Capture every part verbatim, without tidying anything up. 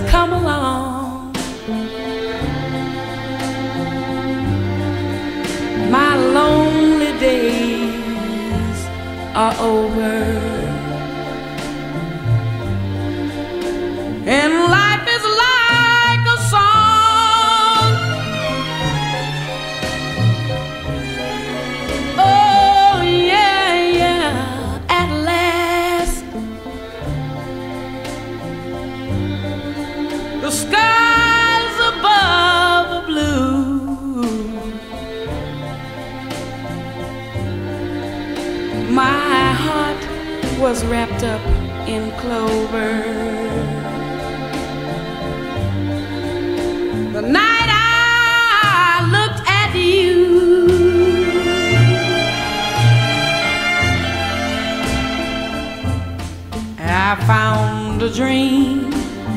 come along. My lonely days are over, and life is like a song. Oh yeah, yeah, at last the skies above are blue. My heart was wrapped up in clover the night I looked at you. I found a dream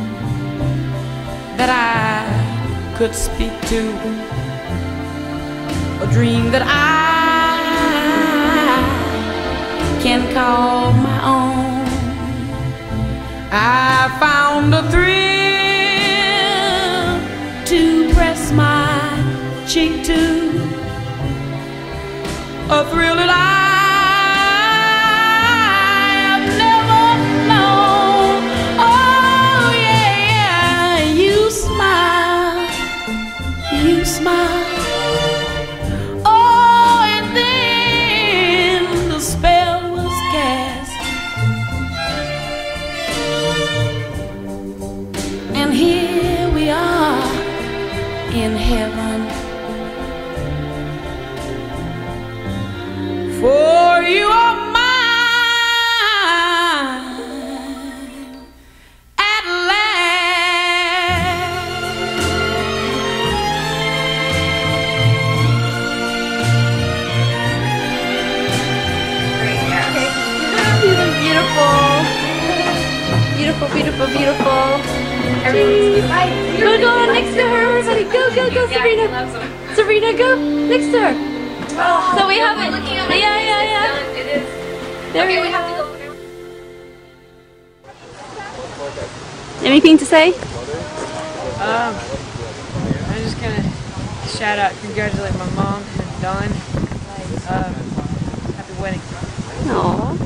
that I could speak to, a dream that I can call my own. I found a thrill to press my cheek to, a thrill that I have never known. Oh yeah, you smile, you smile. Oh, and then the spell was cast, and here we are in heaven. For you are mine at last. Great, yeah. You look beautiful. Beautiful, beautiful, beautiful. Everyone's bye. Go, go next to her, everybody. Go, go, go, Sabrina. Yeah, Sabrina, go next to her. Oh, So we have it. looking at my Yeah, yeah, face, yeah. it's done. It is. There Okay, we we have go. to go. Anything to say? Um, I'm just gonna shout out, congratulate my mom and Dawn. Um, happy wedding. Aww.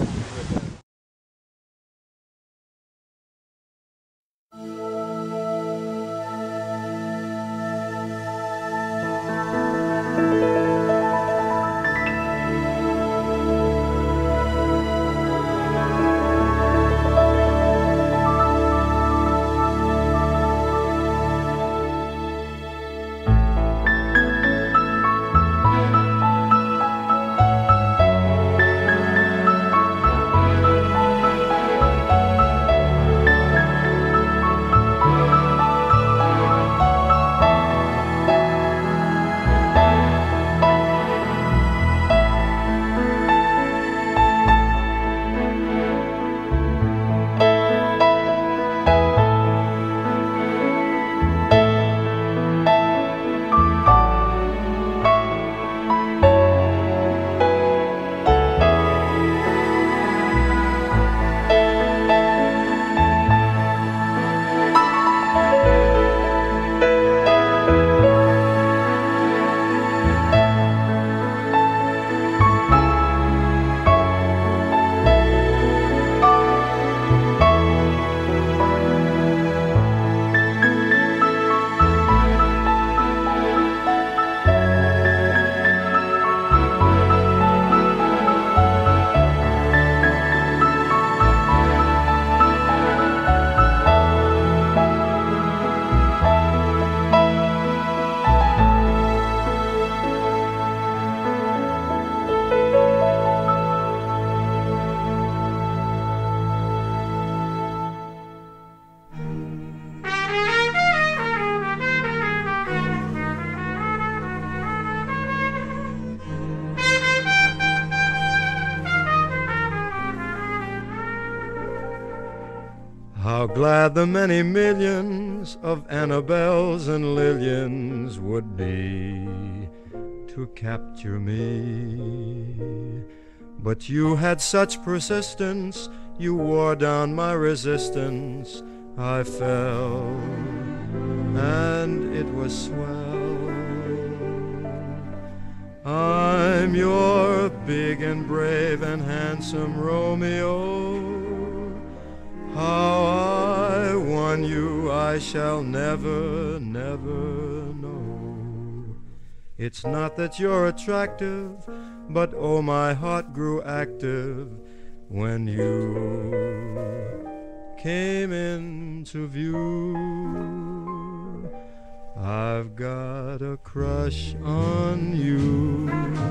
How glad the many millions of Annabelles and Lillians would be to capture me. But you had such persistence, you wore down my resistance, I fell, and it was swell. I'm your big and brave and handsome Romeo. How I won you I shall never, never know. It's not that you're attractive, but oh, my heart grew active when you came into view. I've got a crush on you,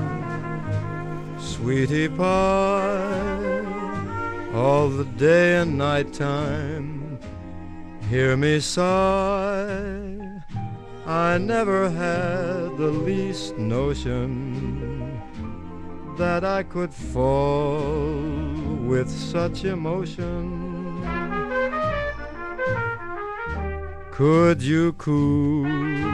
sweetie pie, all the day and night time. Hear me sigh, I never had the least notion that I could fall with such emotion. Could you coo,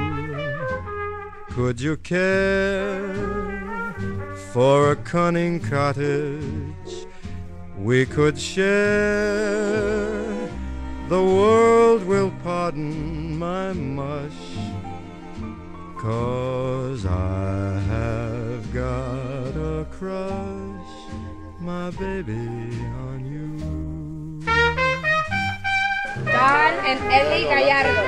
could you care for a cunning cottage we could share? The world will pardon my mush, 'cause I have got a crush, my baby, on you. Don and Ellie Gallardo.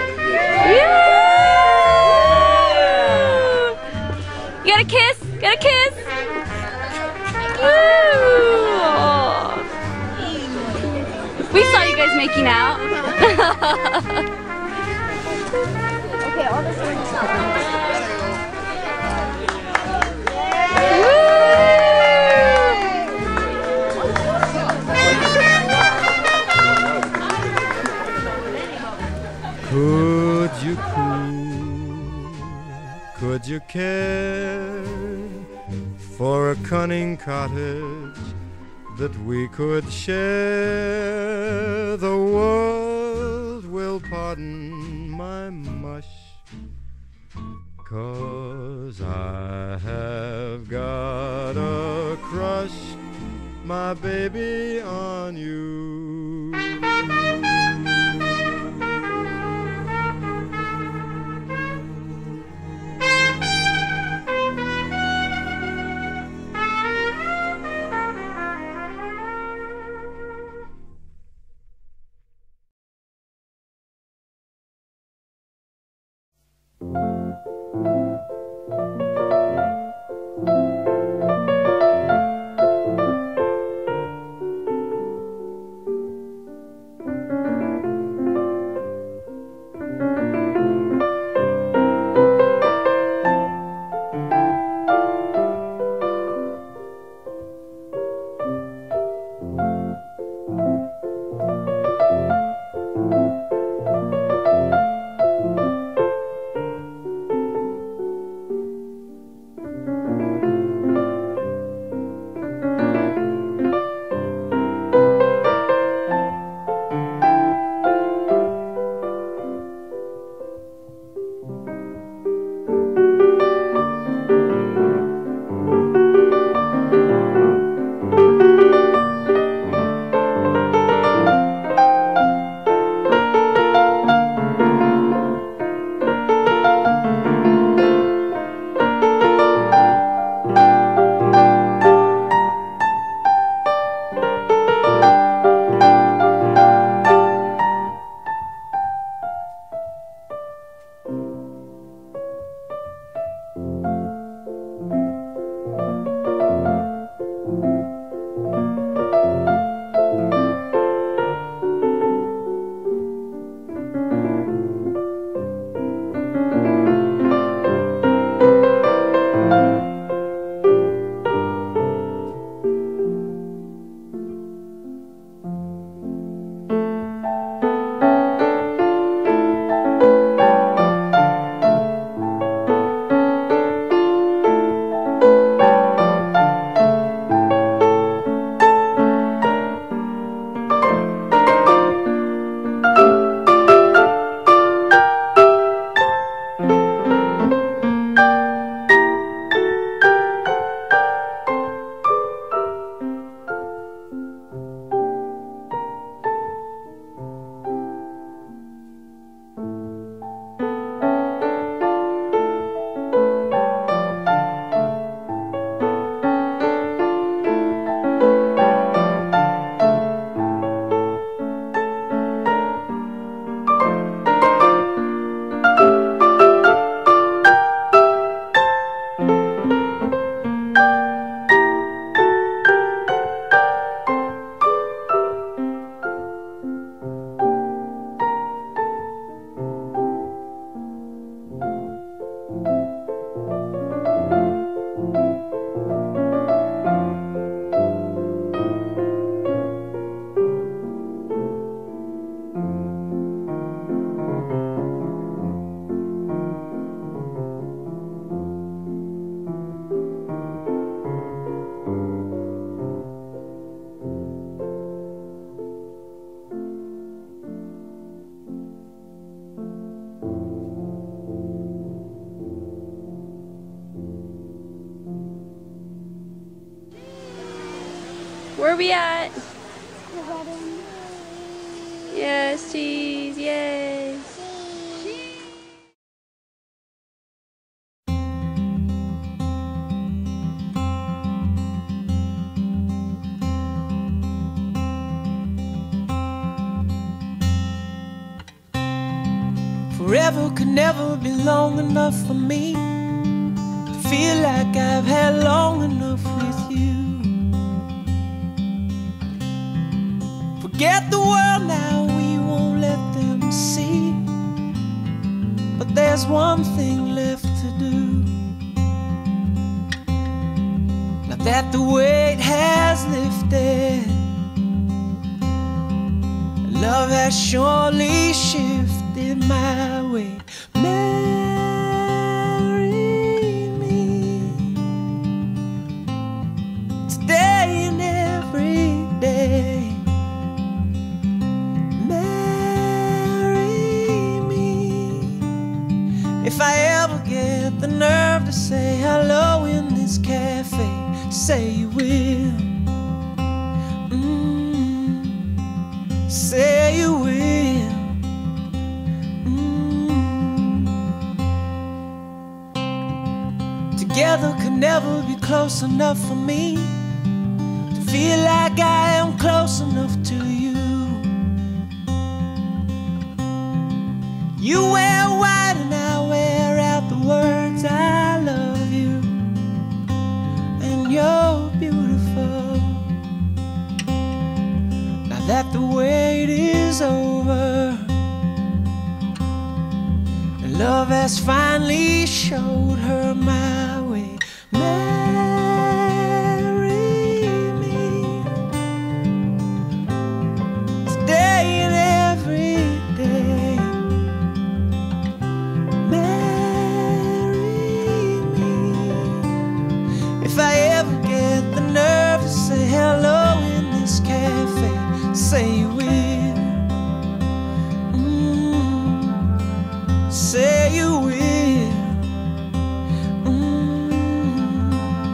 You got a kiss? Got a kiss? Woo! We saw you guys making out. Okay, all this one. Could you coo, could you care for a cunning cottage that we could share? The world will pardon my mush, 'cause I have got a crush, my baby, on you. we at? Yes, cheese, yay. Forever could never be long enough for me to feel like I've had long enough with you. Forget the world now, we won't let them see. But there's one thing left to do. Now that the weight has lifted, love has surely shifted my way. Marry me today and every day. Marry me. If I ever get the nerve to say hello in this cafe, say you will. Mm, say you will. Mm. Together could never be close enough for me to feel like I am close enough to you. You wear white and I wear out the words I love you, and you're beautiful. Now that the wait is over and love has finally showed her my way. Marry me today and every day. Marry me. If I ever get the nerve to say hello in this cafe, say you will. Mm, say you will. Mm.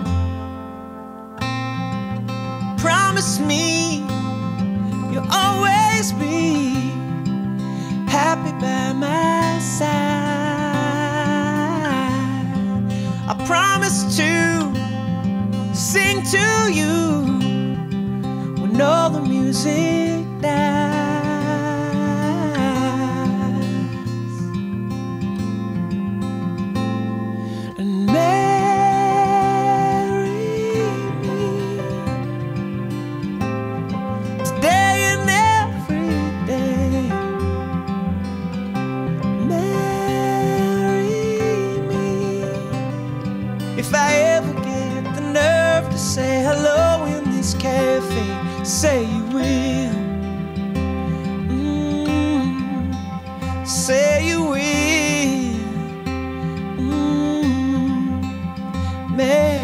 Promise me you'll always be happy by my side. I promise to sing to you when all the music dies. And marry me today and every day. Marry me. If I ever get the nerve to say hello in this cafe, say you will. Mm, say you will. Mm,